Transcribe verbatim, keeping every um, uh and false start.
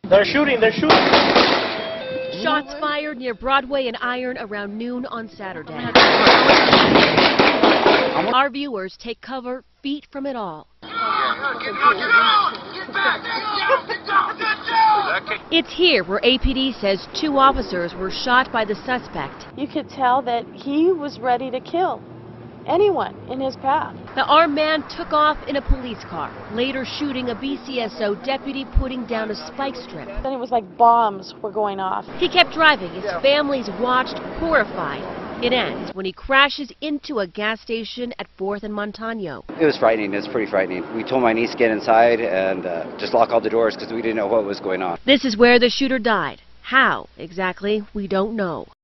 They're shooting, they're shooting. Shots fired near Broadway and Iron around noon on Saturday. Our viewers take cover feet from it all. It's here where A P D says two officers were shot by the suspect. You could tell that he was ready to kill anyone in his path. The armed man took off in a police car, later shooting a B C S O deputy putting down a spike strip. Then it was like bombs were going off. He kept driving. His families watched, horrified. It ends when he crashes into a gas station at fourth and Montano. It was frightening. It was pretty frightening. We told my niece to get inside and uh, just lock all the doors because we didn't know what was going on. This is where the shooter died. How exactly, we don't know.